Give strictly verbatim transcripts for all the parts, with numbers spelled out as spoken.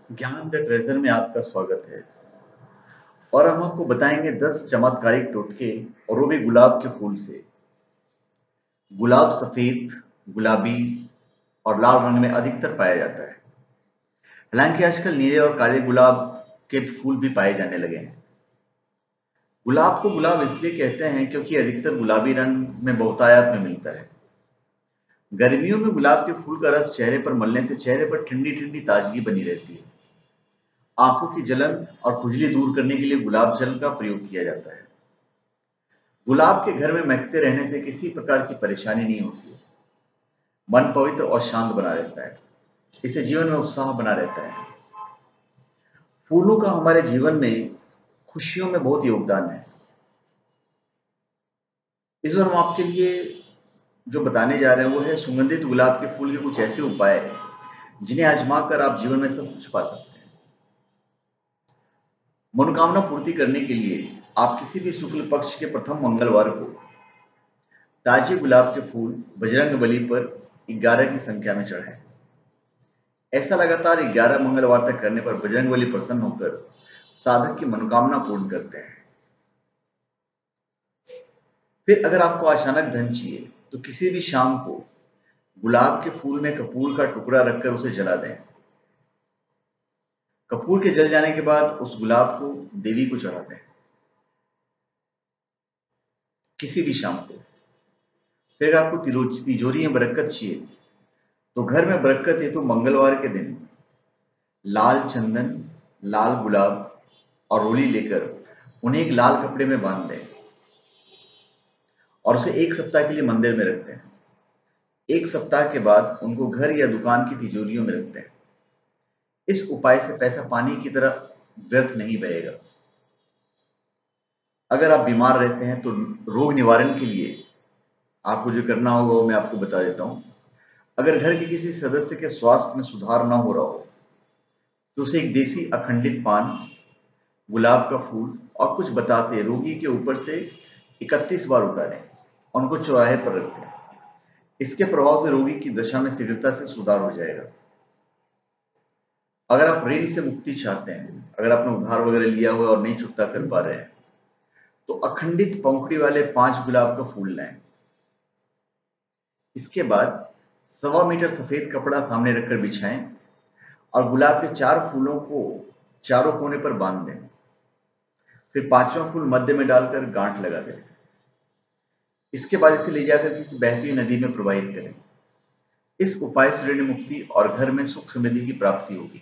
ज्ञान the treasure में आपका स्वागत है। और हम आपको बताएंगे दस चमत्कारिक टोटके, और वो भी गुलाब के फूल से। गुलाब सफेद, गुलाबी और लाल रंग में अधिकतर पाया जाता है। हालांकि आजकल नीले और काले गुलाब के फूल भी पाए जाने लगे हैं। गुलाब को गुलाब इसलिए कहते हैं क्योंकि अधिकतर गुलाबी रंग में बहुतायत में मिलता है। गर्मियों में गुलाब के फूल का रस चेहरे पर मलने से चेहरे पर ठंडी ठंडी ताजगी बनी रहती है। आंखों की जलन और खुजली दूर करने के लिए गुलाब जल का प्रयोग किया जाता है। गुलाब के घर में महकते रहने से किसी प्रकार की परेशानी नहीं होती है। मन पवित्र और शांत बना रहता है। इससे जीवन में उत्साह बना रहता है। फूलों का हमारे जीवन में खुशियों में बहुत योगदान है। इस बार हम आपके लिए जो बताने जा रहे हैं वो है सुगंधित गुलाब के फूल के कुछ ऐसे उपाय जिन्हें आजमा कर आप जीवन में सब कुछ पा सकते हैं। मनोकामना पूर्ति करने के लिए आप किसी भी शुक्ल पक्ष के प्रथम मंगलवार को ताजे गुलाब के फूल बजरंगबली पर ग्यारह की संख्या में चढ़ाएं। ऐसा लगातार ग्यारह मंगलवार तक करने पर बजरंगबली प्रसन्न होकर साधक की मनोकामना पूर्ण करते हैं। फिर अगर आपको अचानक धन चाहिए तो किसी भी शाम को गुलाब के फूल में कपूर का टुकड़ा रखकर उसे जला दें। कपूर के जल जाने के बाद उस गुलाब को देवी को चढ़ा दें किसी भी शाम को। फिर आपको तिजोरी में बरकत चाहिए तो घर में बरकत हेतु तो मंगलवार के दिन लाल चंदन, लाल गुलाब और रोली लेकर उन्हें एक लाल कपड़े में बांध दें और उसे एक सप्ताह के लिए मंदिर में रखते हैं। एक सप्ताह के बाद उनको घर या दुकान की तिजोरियों में रखते हैं। इस उपाय से पैसा पानी की तरह व्यर्थ नहीं बहेगा। अगर आप बीमार रहते हैं तो रोग निवारण के लिए आपको जो करना होगा वो मैं आपको बता देता हूं। अगर घर के किसी सदस्य के स्वास्थ्य में सुधार ना हो रहा हो तो उसे एक देसी अखंडित पान, गुलाब का फूल और कुछ बतासे रोगी के ऊपर से इकतीस बार उतारें और उनको चौराहे पर रख दें। इसके प्रभाव से रोगी की दशा में शीघ्रता से सुधार हो जाएगा। अगर आप ऋण से मुक्ति चाहते हैं, अगर आपने उधार वगैरह लिया हुआ और नहीं चुकता कर पा रहे हैं तो अखंडित पंखुड़ी वाले पांच गुलाब का फूल लाएं। इसके बाद सवा मीटर सफेद कपड़ा सामने रखकर बिछाएं और गुलाब के चार फूलों को चारों कोने पर बांध दें। फिर पांचवा फूल मध्य में डालकर गांठ लगा दें। इसके बाद इसे ले जाकर किसी बहती हुई नदी में प्रवाहित करें। इस उपाय से ऋण मुक्ति और घर में सुख समृद्धि की प्राप्ति होगी।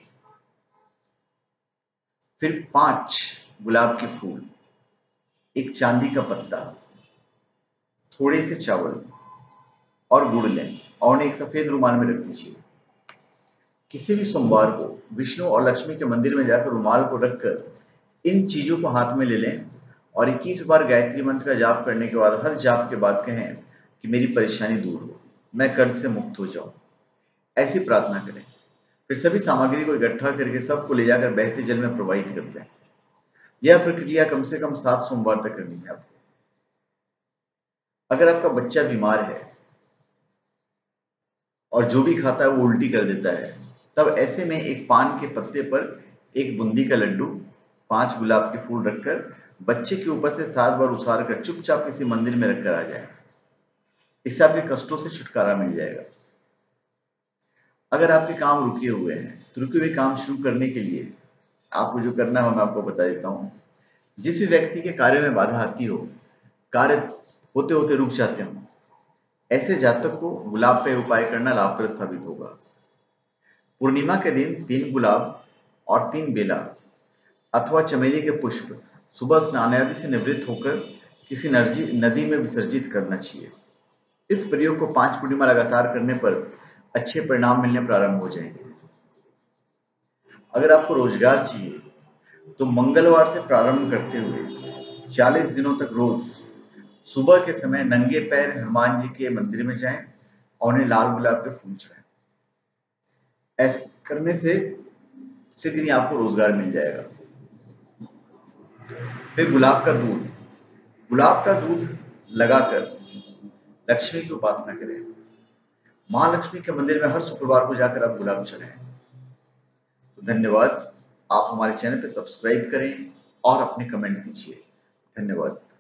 फिर पांच गुलाब के फूल, एक चांदी का पत्ता, थोड़े से चावल और गुड़ लें और उन्हें एक सफेद रुमाल में रख दीजिए। किसी भी सोमवार को विष्णु और लक्ष्मी के मंदिर में जाकर रुमाल को रखकर इन चीजों को हाथ में ले लें और इक्कीस बार गायत्री मंत्र का जाप करने के बाद हर जाप के बाद कहें कि मेरी परेशानी दूर हो, मैं कर्ज से मुक्त हो जाऊं। ऐसी प्रार्थना करें। फिर सभी सामग्री को इकट्ठा करके सबको ले जाकर बहते जल में प्रवाहित कर दें। यह प्रक्रिया कम से कम सात सोमवार तक करनी है आपको। अगर आपका बच्चा बीमार है और जो भी खाता है वो उल्टी कर देता है, तब ऐसे में एक पान के पत्ते पर एक बूंदी का लड्डू, पांच गुलाब के फूल रखकर बच्चे के ऊपर से सात बार उसार कर चुपचाप किसी मंदिर में रखकर आ जाए। इससे आपके कष्टों से छुटकारा मिल जाएगा। अगर आपके काम रुके हुए हैं तो रुके हुए काम शुरू करने के लिए आपको जो करना है मैं आपको बता देता हूँ। जिस भी व्यक्ति के कार्य में बाधा आती हो, कार्य होते होते रुक जाते हो, ऐसे जातक को गुलाब का उपाय करना लाभप्रद साबित होगा। पूर्णिमा के दिन तीन गुलाब और तीन बेला अथवा चमेली के पुष्प सुबह स्नान आदि से निवृत्त होकर किसी नदी में विसर्जित करना चाहिए। इस प्रयोग को पांच पूर्णिमा लगातार करने पर अच्छे परिणाम मिलने प्रारंभ हो जाएंगे। अगर आपको रोजगार चाहिए तो मंगलवार से प्रारंभ करते हुए चालीस दिनों तक रोज सुबह के समय नंगे पैर हनुमान जी के मंदिर में जाएं और उन्हें लाल गुलाब के फूल चढ़ाएं। ऐसा करने से शीघ्र ही आपको रोजगार मिल जाएगा। फिर गुलाब का दूध, गुलाब का दूध लगाकर लक्ष्मी की उपासना करें। महालक्ष्मी के मंदिर में हर शुक्रवार को जाकर आप गुलाब चढ़ाएं। धन्यवाद। आप हमारे चैनल पे सब्सक्राइब करें और अपने कमेंट दीजिए। धन्यवाद।